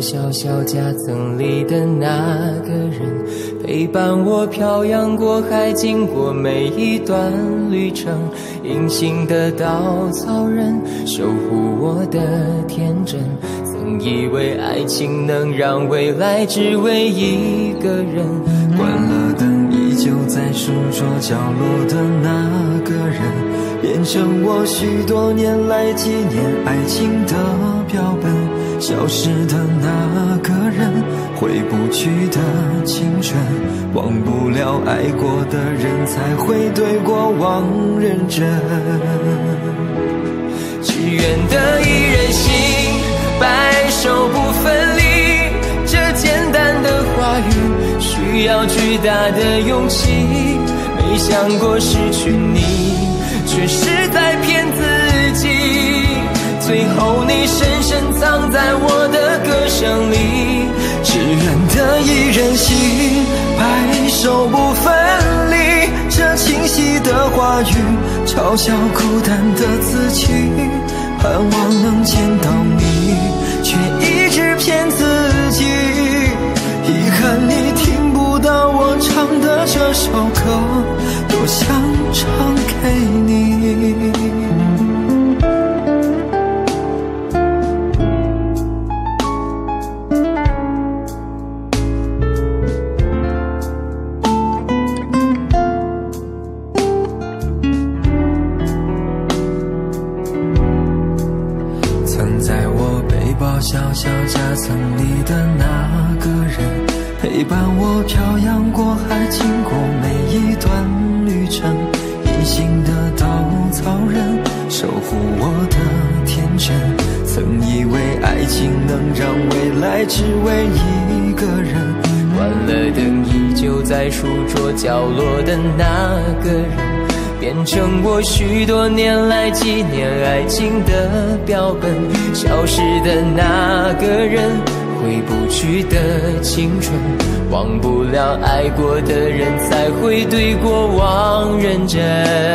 小小夹层里的那个人，陪伴我漂洋过海，经过每一段旅程。隐形的稻草人，守护我的天真。曾以为爱情能让未来只为一个人， 关了灯，依旧在书桌角落的那个人，变成我许多年来纪念爱情的标本。消失的那个人，回不去的青春，忘不了爱过的人，才会对过往认真。 只愿得一人心，白首不分离。这简单的话语，需要巨大的勇气。没想过失去你，却是在骗自己。最后你深深藏在我的歌声里。 只愿得一人心，白首不分离。这清晰的话语，嘲笑孤单的自己。盼望能见到你，却一直骗自己。遗憾你听不到我唱的这首歌，多想唱给你。小小夹层里的那个人，陪伴我漂洋过海，经过每一段旅程。隐形的稻草人，守护我的天真。曾以为爱情能让未来只为一个人， 关了灯，依旧在书桌角落的那个人，变成我许多年来纪念爱情的标本。消失的那个人，回不去的青春，忘不了爱过的人，才会对过往认真。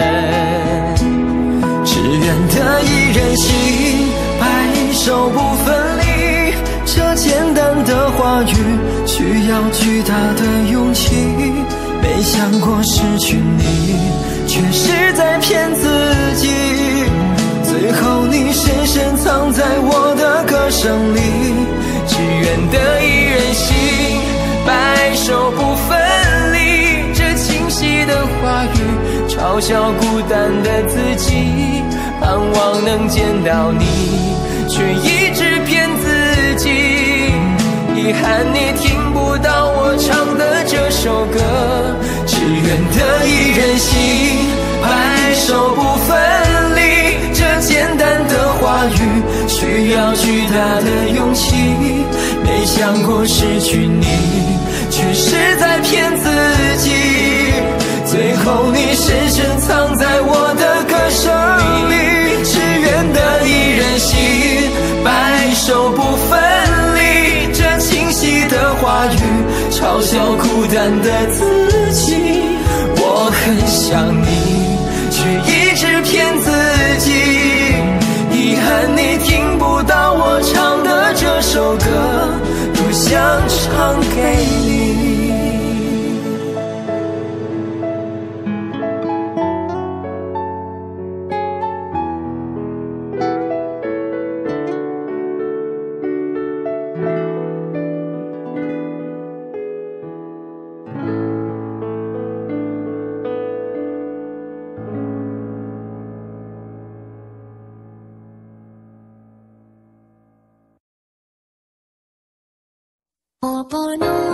只愿得一人心，白首不分离。这简单的话语，需要巨大的勇气。没想过失去你，却是在骗自己。最后你深深藏在我的歌声里。 只愿得一人心，白首不分离。这清晰的话语，嘲笑孤单的自己。盼望能见到你，却一直骗自己。遗憾你听不到我唱的这首歌。只愿得一人心，白首不分离。这简单的话语，需要巨大的勇气。没想过失去你，却是在骗自己。最后你深深藏在我的歌声里。只愿得一人心，白首不分离。这清晰的话语，嘲笑孤单的自己。我很想你，却一直骗自己。遗憾你听不到我唱的这首歌，多想唱给你。 Oh boy, no.